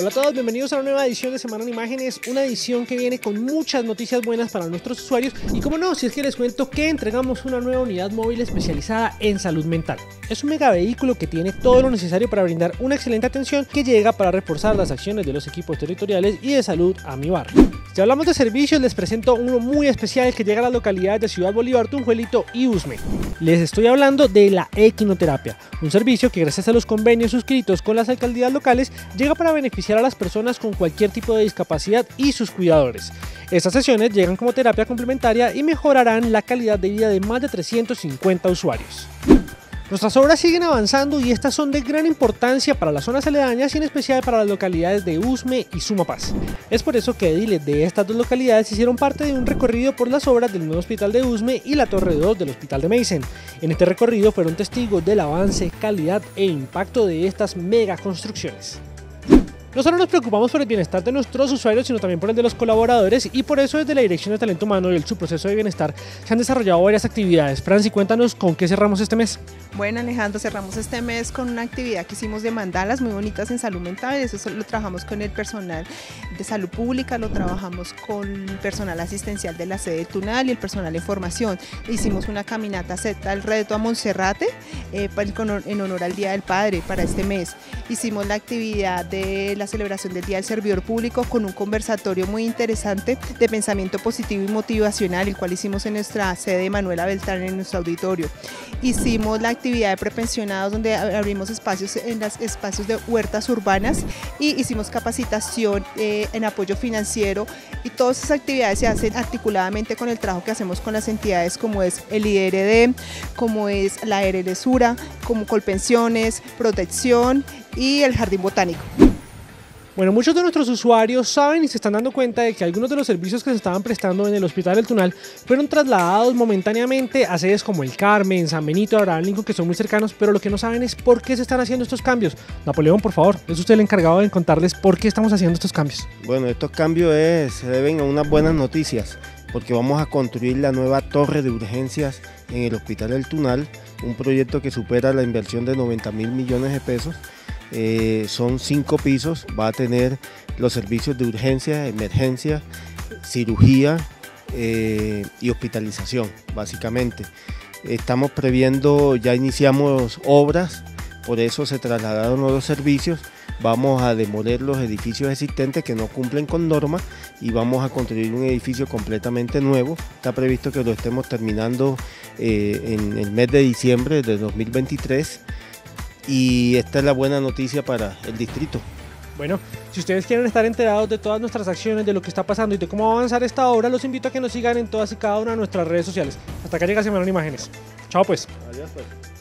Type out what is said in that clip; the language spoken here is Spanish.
Hola a todos, bienvenidos a una nueva edición de Semana en Imágenes, una edición que viene con muchas noticias buenas para nuestros usuarios y como no, si es que les cuento que entregamos una nueva unidad móvil especializada en salud mental. Es un megavehículo que tiene todo lo necesario para brindar una excelente atención que llega para reforzar las acciones de los equipos territoriales y de salud a mi barrio. Si hablamos de servicios, les presento uno muy especial que llega a las localidades de Ciudad Bolívar, Tunjuelito y Usme. Les estoy hablando de la equinoterapia, un servicio que gracias a los convenios suscritos con las alcaldías locales llega para beneficiar a las personas con cualquier tipo de discapacidad y sus cuidadores. Estas sesiones llegan como terapia complementaria y mejorarán la calidad de vida de más de 350 usuarios. Nuestras obras siguen avanzando y estas son de gran importancia para las zonas aledañas y en especial para las localidades de Usme y Sumapaz. Es por eso que ediles de estas dos localidades hicieron parte de un recorrido por las obras del nuevo hospital de Usme y la Torre 2 del hospital de Meisen. En este recorrido fueron testigos del avance, calidad e impacto de estas mega construcciones. No solo nos preocupamos por el bienestar de nuestros usuarios, sino también por el de los colaboradores y por eso desde la Dirección de Talento Humano y el Subproceso de Bienestar se han desarrollado varias actividades. Franci, cuéntanos con qué cerramos este mes. Bueno, Alejandro, cerramos este mes con una actividad que hicimos de mandalas muy bonitas en salud mental. Eso lo trabajamos con el personal de salud pública, lo trabajamos con el personal asistencial de la sede del Tunal y el personal de formación. Hicimos una caminata Z al reto a Monserrate en honor al Día del Padre para este mes. Hicimos la actividad de la celebración del Día del Servidor Público con un conversatorio muy interesante de pensamiento positivo y motivacional, el cual hicimos en nuestra sede Manuela Beltrán en nuestro auditorio. Hicimos la actividad de prepensionados donde abrimos espacios en los espacios de huertas urbanas y hicimos capacitación en apoyo financiero y todas esas actividades se hacen articuladamente con el trabajo que hacemos con las entidades como es el IDRD, como es la ERESURA, como Colpensiones, Protección y el Jardín Botánico. Bueno, muchos de nuestros usuarios saben y se están dando cuenta de que algunos de los servicios que se estaban prestando en el Hospital del Tunal fueron trasladados momentáneamente a sedes como el Carmen, San Benito, Abraham Lincoln, que son muy cercanos, pero lo que no saben es por qué se están haciendo estos cambios. Napoleón, por favor, es usted el encargado de contarles por qué estamos haciendo estos cambios. Bueno, estos cambios se deben a unas buenas noticias, porque vamos a construir la nueva torre de urgencias en el Hospital del Tunal, un proyecto que supera la inversión de 90.000 millones de pesos. Son 5 pisos, va a tener los servicios de urgencia, emergencia, cirugía y hospitalización, básicamente. Estamos previendo, ya iniciamos obras, por eso se trasladaron los servicios. Vamos a demoler los edificios existentes que no cumplen con normas y vamos a construir un edificio completamente nuevo. Está previsto que lo estemos terminando en el mes de diciembre de 2023. Y esta es la buena noticia para el distrito. Bueno, si ustedes quieren estar enterados de todas nuestras acciones, de lo que está pasando y de cómo va a avanzar esta obra, los invito a que nos sigan en todas y cada una de nuestras redes sociales. Hasta acá llega Semana en Imágenes. Chao pues. Adiós pues.